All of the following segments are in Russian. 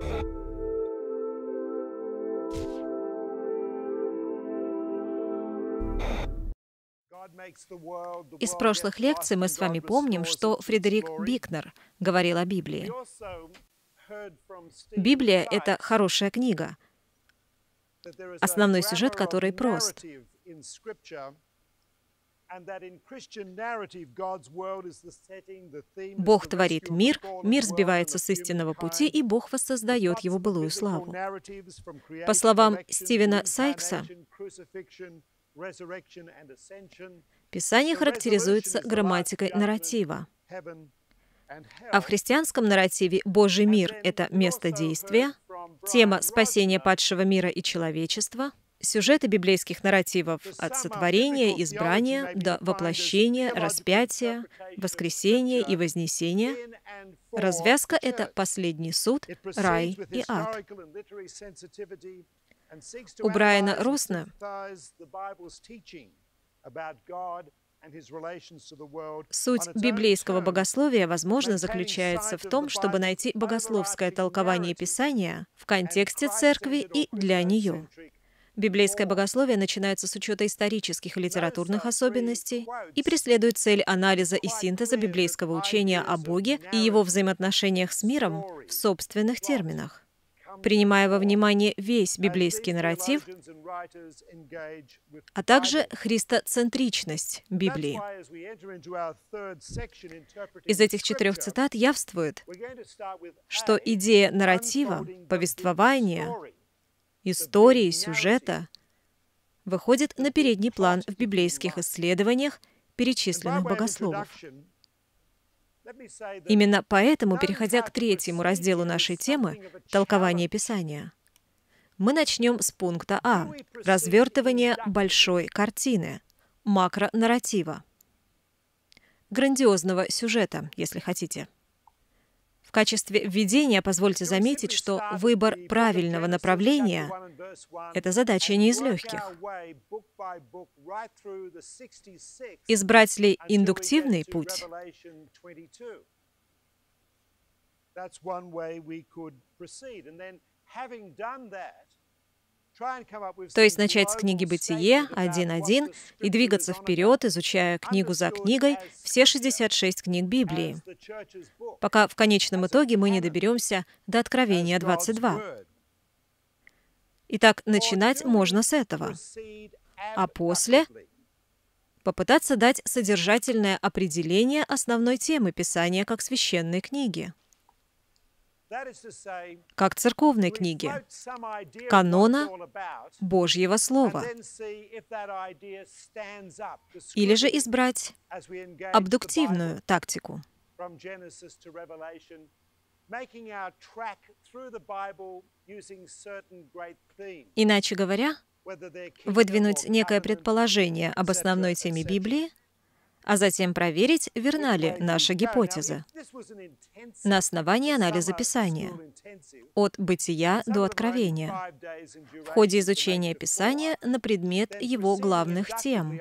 Из прошлых лекций мы с вами помним, что Фредерик Бикнер говорил о Библии. Библия — это хорошая книга. Основной сюжет которой прост. Бог творит мир, мир сбивается с истинного пути, и Бог воссоздает его былую славу. По словам Стивена Сайкса, Писание характеризуется грамматикой нарратива. А в христианском нарративе Божий мир — это место действия, тема спасения падшего мира и человечества, сюжеты библейских нарративов от сотворения, избрания до воплощения, распятия, воскресения и вознесения. Развязка — это последний суд, рай и ад. У Брайана Росна суть библейского богословия, возможно, заключается в том, чтобы найти богословское толкование Писания в контексте церкви и для нее. Библейское богословие начинается с учета исторических и литературных особенностей и преследует цель анализа и синтеза библейского учения о Боге и его взаимоотношениях с миром в собственных терминах. Принимая во внимание весь библейский нарратив, а также христоцентричность Библии. Из этих 4 цитат явствует, что идея нарратива, повествования, истории, сюжета выходит на передний план в библейских исследованиях перечисленных богословов. Именно поэтому, переходя к 3-му разделу нашей темы «Толкование Писания», мы начнем с пункта А — развертывание большой картины, макронарратива, грандиозного сюжета, если хотите. В качестве введения позвольте заметить, что выбор правильного направления — это задача не из легких. Избрать ли индуктивный путь? То есть начать с книги «Бытие» 1.1 и двигаться вперед, изучая книгу за книгой все 66 книг Библии, пока в конечном итоге мы не доберемся до Откровения 22. Итак, начинать можно с этого, а после попытаться дать содержательное определение основной темы Писания как священной книги, как церковной книги, канона Божьего Слова, или же избрать абдуктивную тактику. Иначе говоря, выдвинуть некое предположение об основной теме Библии, а затем проверить, верна ли наша гипотеза на основании анализа Писания, от Бытия до Откровения, в ходе изучения Писания на предмет его главных тем,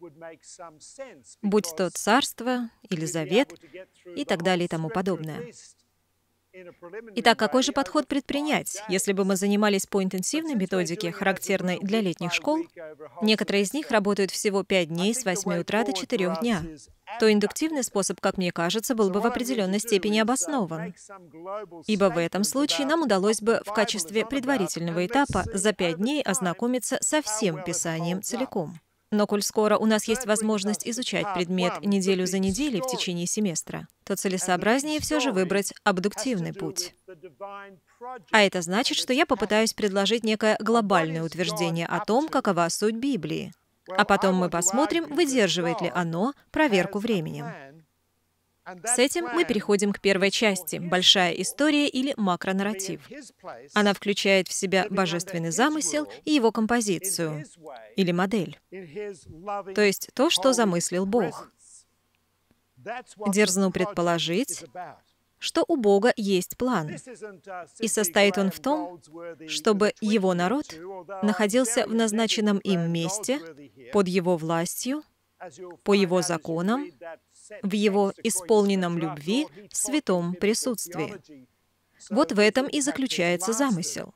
будь то Царство или Завет и так далее и тому подобное. Итак, какой же подход предпринять? Если бы мы занимались по интенсивной методике, характерной для летних школ, некоторые из них работают всего 5 дней с 8 утра до 4 дня, то индуктивный способ, как мне кажется, был бы в определенной степени обоснован. Ибо в этом случае нам удалось бы в качестве предварительного этапа за 5 дней ознакомиться со всем Писанием целиком. Но коль скоро у нас есть возможность изучать предмет неделю за неделей в течение семестра, то целесообразнее все же выбрать абдуктивный путь. А это значит, что я попытаюсь предложить некое глобальное утверждение о том, какова суть Библии. А потом мы посмотрим, выдерживает ли оно проверку временем. С этим мы переходим к первой части — большая история или макронарратив. Она включает в себя божественный замысел и его композицию, или модель, то есть то, что замыслил Бог. Дерзну предположить, что у Бога есть план, и состоит он в том, чтобы его народ находился в назначенном им месте, под его властью, по его законам, в его исполненном любви, святом присутствии. Вот в этом и заключается замысел.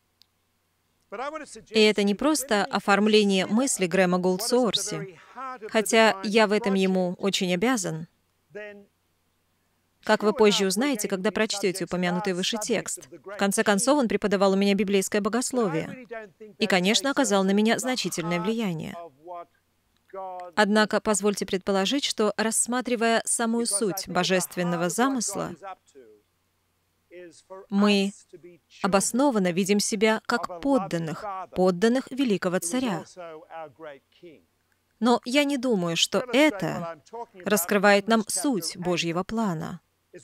И это не просто оформление мысли Грэма Голдсуорси, хотя я в этом ему очень обязан. Как вы позже узнаете, когда прочтете упомянутый выше текст. В конце концов, он преподавал у меня библейское богословие и, конечно, оказал на меня значительное влияние. Однако, позвольте предположить, что, рассматривая самую суть божественного замысла, мы обоснованно видим себя как подданных великого царя. Но я не думаю, что это раскрывает нам суть Божьего плана.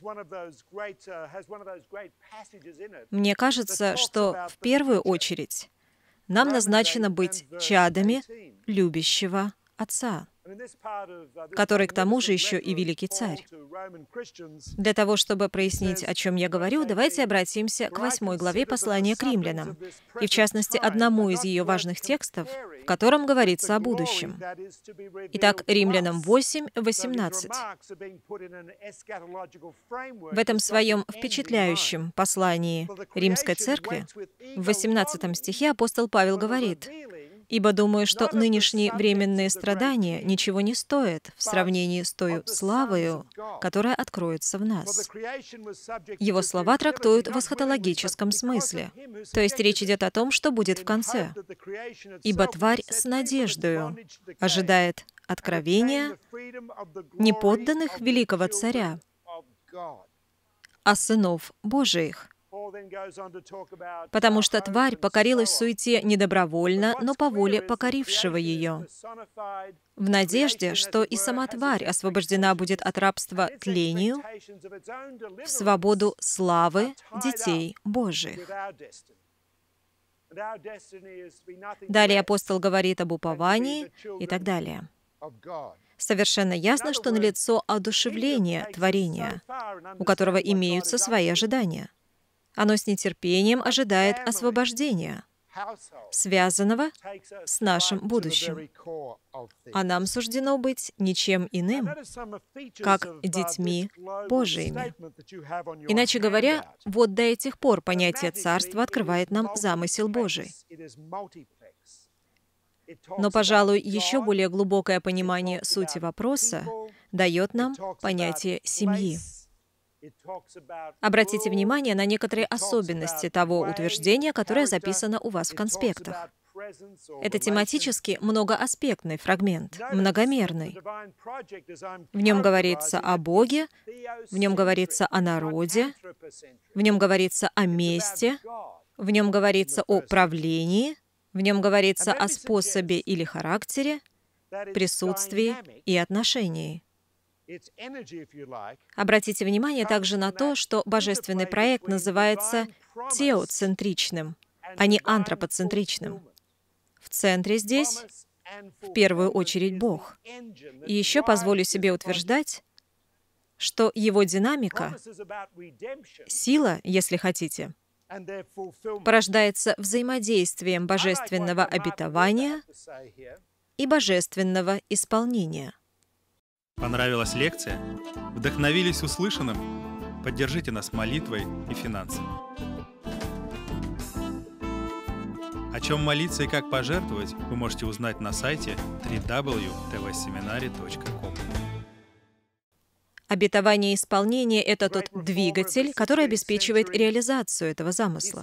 Мне кажется, что в первую очередь нам назначено быть чадами любящего Отца, который к тому же еще и великий царь. Для того, чтобы прояснить, о чем я говорю, давайте обратимся к 8 главе послания к римлянам, и в частности, одному из ее важных текстов, в котором говорится о будущем. Итак, Римлянам 8:18. В этом своем впечатляющем послании Римской Церкви, в 18 стихе апостол Павел говорит: «Ибо думаю, что нынешние временные страдания ничего не стоят в сравнении с той славою, которая откроется в нас». Его слова трактуют в эсхатологическом смысле, то есть речь идет о том, что будет в конце. «Ибо тварь с надеждою ожидает откровения не подданных великого царя, а сынов Божиих. Потому что тварь покорилась суете не добровольно, но по воле покорившего ее, в надежде, что и сама тварь освобождена будет от рабства тлению в свободу славы детей Божиих». Далее апостол говорит об уповании и так далее. Совершенно ясно, что налицо одушевление творения, у которого имеются свои ожидания. Оно с нетерпением ожидает освобождения, связанного с нашим будущим. А нам суждено быть ничем иным, как детьми Божиими. Иначе говоря, вот до этих пор понятие царства открывает нам замысел Божий. Но, пожалуй, еще более глубокое понимание сути вопроса дает нам понятие семьи. Обратите внимание на некоторые особенности того утверждения, которое записано у вас в конспектах. Это тематически многоаспектный фрагмент, многомерный. В нем говорится о Боге, в нем говорится о народе, в нем говорится о месте, в нем говорится о правлении, в нем говорится о способе или характере, присутствии и отношении. Обратите внимание также на то, что божественный проект называется теоцентричным, а не антропоцентричным. В центре здесь, в первую очередь, Бог. И еще позволю себе утверждать, что его динамика, сила, если хотите, порождается взаимодействием божественного обетования и божественного исполнения. Понравилась лекция? Вдохновились услышанным? Поддержите нас молитвой и финансами. О чем молиться и как пожертвовать, вы можете узнать на сайте www.tvseminary.com. Обетование и исполнение — это тот двигатель, который обеспечивает реализацию этого замысла.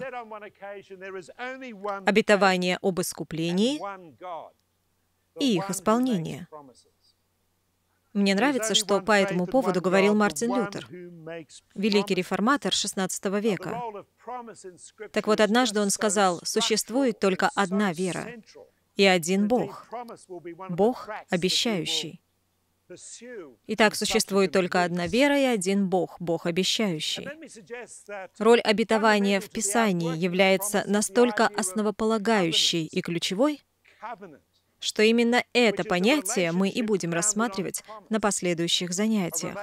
Обетование об искуплении и их исполнение. Мне нравится, что по этому поводу говорил Мартин Лютер, великий реформатор XVI века. Так вот, однажды он сказал: существует только одна вера и один Бог, Бог обещающий. Итак, существует только одна вера и один Бог, Бог обещающий. Роль обетования в Писании является настолько основополагающей и ключевой, что именно это понятие мы и будем рассматривать на последующих занятиях.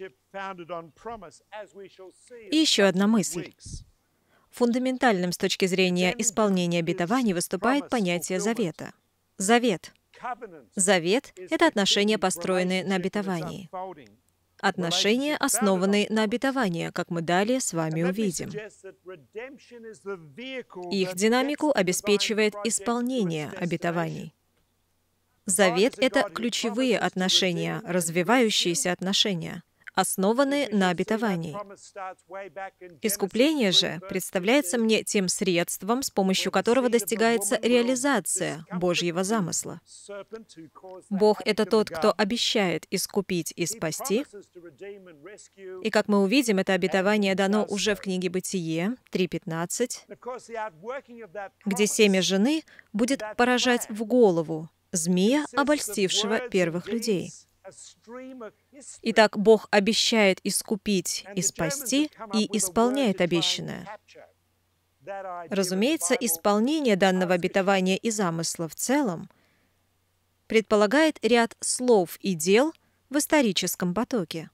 И еще одна мысль. Фундаментальным с точки зрения исполнения обетований выступает понятие завета. Завет. Завет — это отношения, построенные на обетовании. Отношения, основанные на обетовании, как мы далее с вами увидим. Их динамику обеспечивает исполнение обетований. Завет — это ключевые отношения, развивающиеся отношения, основанные на обетовании. Искупление же представляется мне тем средством, с помощью которого достигается реализация Божьего замысла. Бог — это тот, кто обещает искупить и спасти. И, как мы увидим, это обетование дано уже в книге Бытие 3:15, где семя жены будет поражать в голову змея, обольстившего первых людей. Итак, Бог обещает искупить и спасти, и исполняет обещанное. Разумеется, исполнение данного обетования и замысла в целом предполагает ряд слов и дел в историческом потоке.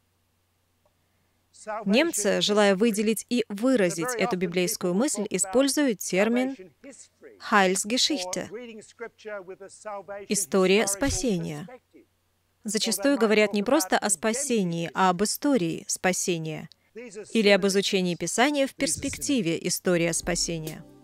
Немцы, желая выделить и выразить эту библейскую мысль, используют термин «Heilsgeschichte» — «история спасения». Зачастую говорят не просто о спасении, а об истории спасения или об изучении Писания в перспективе истории спасения.